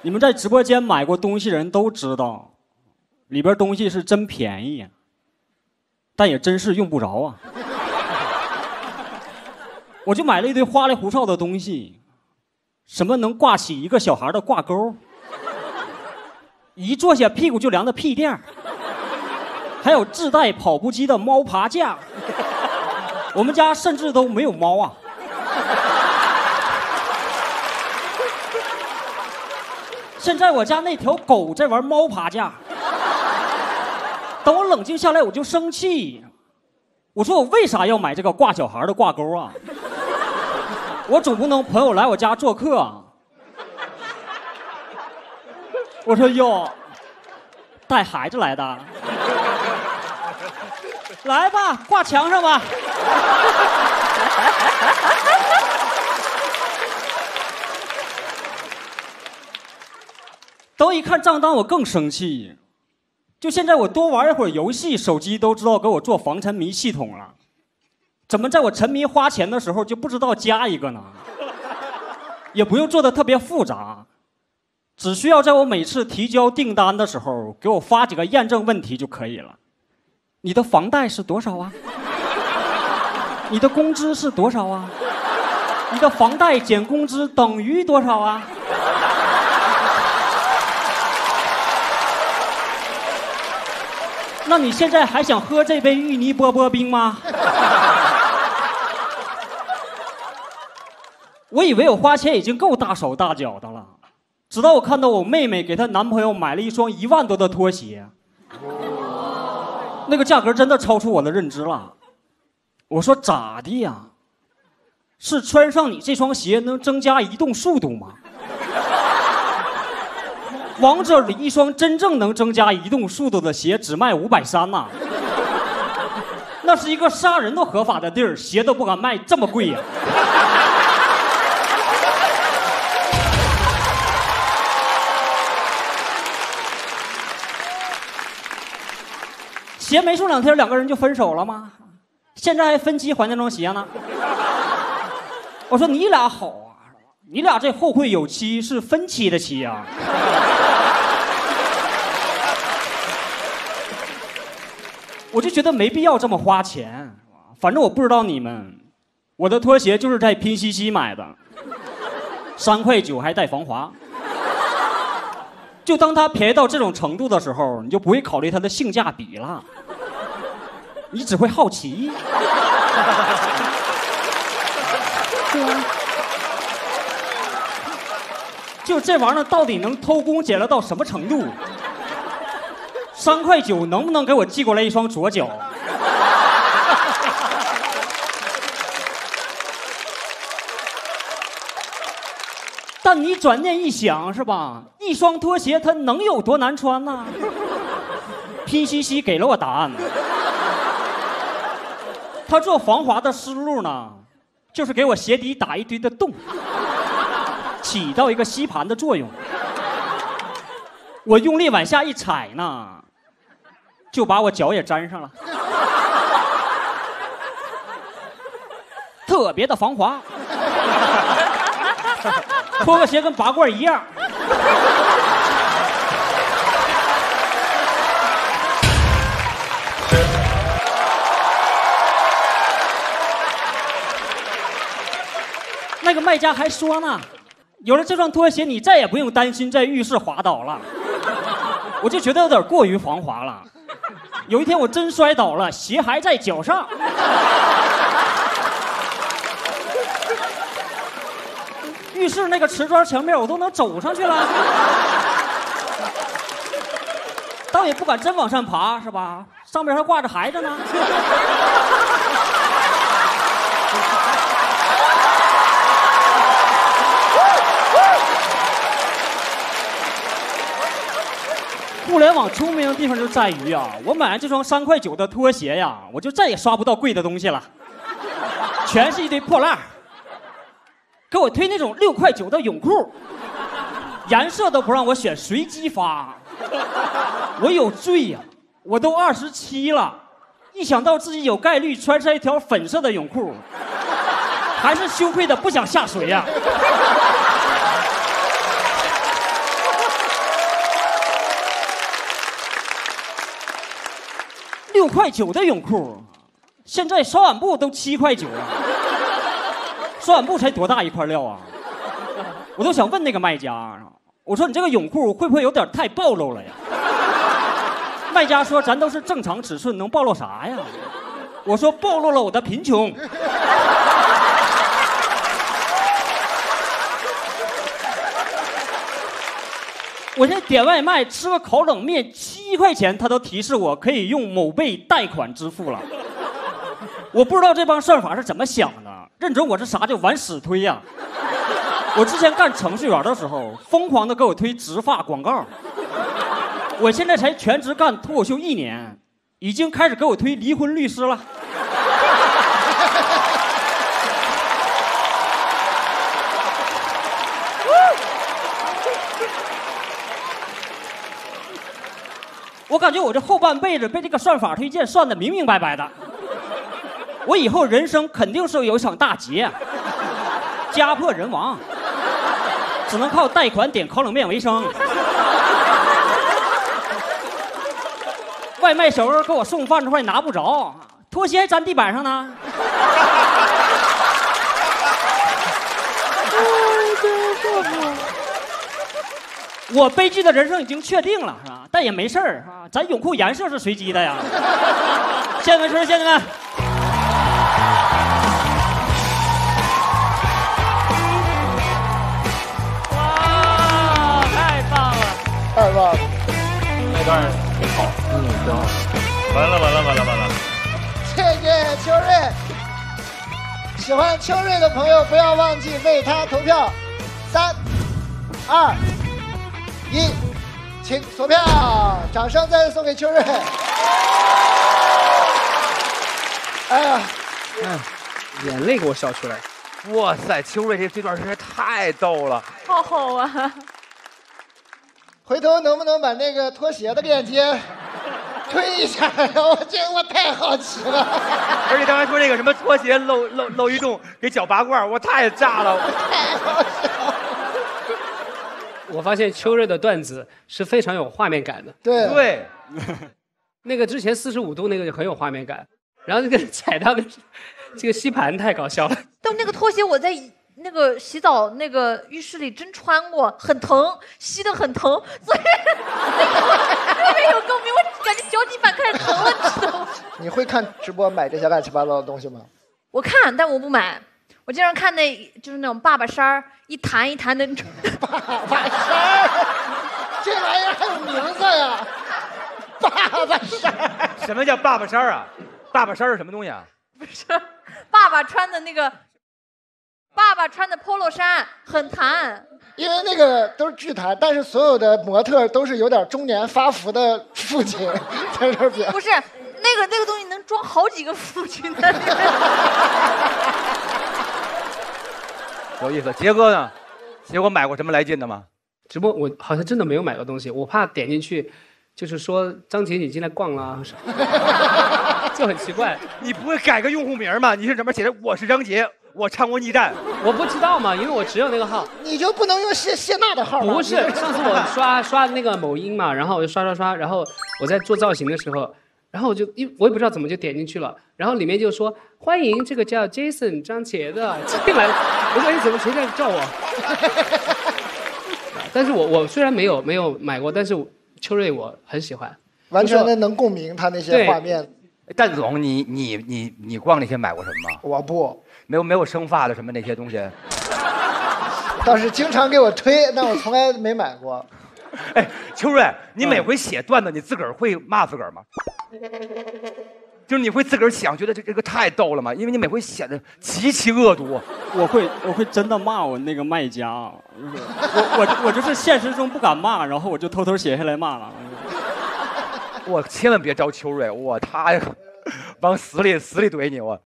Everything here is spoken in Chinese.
你们在直播间买过东西的人都知道，里边东西是真便宜，但也真是用不着啊。我就买了一堆花里胡哨的东西，什么能挂起一个小孩的挂钩，一坐下屁股就凉的屁垫，还有自带跑步机的猫爬架。我们家甚至都没有猫啊。现在我家那条狗在玩猫爬架。等我冷静下来，我就生气。我说我为啥要买这个挂小孩的挂钩啊？我总不能朋友来我家做客啊。我说哟，带孩子来的，来吧，挂墙上吧。等我一看账单，我更生气。就现在我多玩一会儿游戏，手机都知道给我做防沉迷系统了，怎么在我沉迷花钱的时候就不知道加一个呢？也不用做的特别复杂，只需要在我每次提交订单的时候给我发几个验证问题就可以了。你的房贷是多少啊？你的工资是多少啊？你的房贷减工资等于多少啊？那你现在还想喝这杯芋泥波波冰吗？我以为我花钱已经够大手大脚的了，直到我看到我妹妹给她男朋友买了一双1万多的拖鞋，那个价格真的超出我的认知了。我说咋的呀？是穿上你这双鞋能增加移动速度吗？王者里一双真正能增加移动速度的鞋只卖530呐，那是一个杀人都合法的地儿，鞋都不敢卖这么贵呀。鞋没送2天，2个人就分手了吗？现在还分期还那双鞋呢。我说你俩好啊，你俩这后会有期是分期的期啊。我就觉得没必要这么花钱，反正我不知道你们，我的拖鞋就是在拼夕夕买的，3块9还带防滑。就当它便宜到这种程度的时候，你就不会考虑它的性价比了，你只会好奇。对啊，就这玩意儿到底能偷工减料到什么程度？3块9能不能给我寄过来一双左脚？但你转念一想，是吧？一双拖鞋它能有多难穿呢？拼夕夕给了我答案。他做防滑的思路呢，就是给我鞋底打一堆的洞，起到一个吸盘的作用。我用力往下一踩呢，就把我脚也粘上了，特别的防滑，脱个鞋跟拔罐一样。那个卖家还说呢，有了这双拖鞋，你再也不用担心在浴室滑倒了。我就觉得有点过于防滑了。有一天我真摔倒了，鞋还在脚上。浴室那个瓷砖墙面我都能走上去了，倒也不敢真往上爬，是吧？上面还挂着孩子呢。互联网聪明的地方就在于啊，我买了这双3块9的拖鞋呀，我就再也刷不到贵的东西了，全是一堆破烂。给我推那种6块9的泳裤，颜色都不让我选，随机发。我有罪呀，我都27了，一想到自己有概率穿上一条粉色的泳裤，还是羞愧的不想下水呀。 6.9块的泳裤，现在刷碗布都7.9了。刷碗布才多大一块料啊！我都想问那个卖家，我说你这个泳裤会不会有点太暴露了呀？卖家说咱都是正常尺寸，能暴露啥呀？我说暴露了我的贫穷。我现在点外卖吃个烤冷面7块钱，他都提示我可以用某贝贷款支付了。我不知道这帮算法是怎么想的，认准我是啥就往死推呀。我之前干程序员的时候，疯狂的给我推植发广告。我现在才全职干脱口秀1年，已经开始给我推离婚律师了。我感觉我这后半辈子被这个算法推荐算得明明白白的，我以后人生肯定是有一场大劫，家破人亡，只能靠贷款点烤冷面为生。外卖小哥给我送饭的话拿不着，拖鞋还粘地板上呢。我悲剧的人生已经确定了，是吧？但也没事儿啊，咱泳裤颜色是随机的呀。谢谢们，谢谢你们。 哇，太棒了， 太棒了！ 那段挺好，挺好。完了！ 谢谢秋瑞，喜欢秋瑞的朋友不要忘记为他投票。3、2、1，请锁票！掌声再次送给秋瑞。哎呀， 眼泪给我笑出来。 哇塞，秋瑞这段实在太逗了， 好好啊！ 回头能不能把那个拖鞋的链接推一下？我太好奇了。 而且刚才说那个什么拖鞋漏一洞给脚拔罐，我太炸了， 太好笑了。 我发现秋瑞的段子是非常有画面感的。 对， 那个之前45度那个就很有画面感，然后那个踩到的这个吸盘太搞笑了。 但那个拖鞋我在那个洗澡那个浴室里真穿过，很疼，吸得很疼，所以特别有共鸣。我感觉脚底板开始疼了，你知道吗？ 你会看直播买这些乱七八糟的东西吗？ 我看，但我不买。我经常看就是那种爸爸衫儿，一弹一弹的。 爸爸衫儿，这玩意儿还有名字呀？爸爸衫儿。 什么叫爸爸衫啊？爸爸衫是什么东西啊？ 不是，爸爸穿的那个，爸爸穿的 polo 衫很弹。 因为那个都是剧弹，但是所有的模特都是有点中年发福的父亲在这边。 不是，那个东西能装好几个父亲的。 有意思。杰哥呢？杰哥买过什么来劲的吗？ 直播我好像真的没有买过东西，我怕点进去，就是说张杰你进来逛了，就很奇怪。 你不会改个用户名吗？你是怎么写的？我是张杰，我唱过逆战。 我不知道嘛，因为我只有那个号。 你就不能用谢娜的号吗？ 不是，上次我刷那个某音嘛，然后我就刷，然后我在做造型的时候，然后我也不知道怎么就点进去了，然后里面就说欢迎这个叫 Jason 张杰的进来，我说你怎么谁在叫我？但是我虽然没有买过，但是秋瑞我很喜欢， 完全的能共鸣他那些画面。 蛋总，你逛那些买过什么吗？ 我不， 没有生发的什么那些东西。 倒是经常给我推，但我从来没买过。 哎，秋瑞，你每回写段子，你自个儿会骂自个儿吗？就是你会自个儿想，觉得这个太逗了吗？因为你每回写的极其恶毒。 我会真的骂我那个卖家，我就是现实中不敢骂，然后我就偷偷写下来骂了。 我千万别招秋瑞，他往死里怼你我。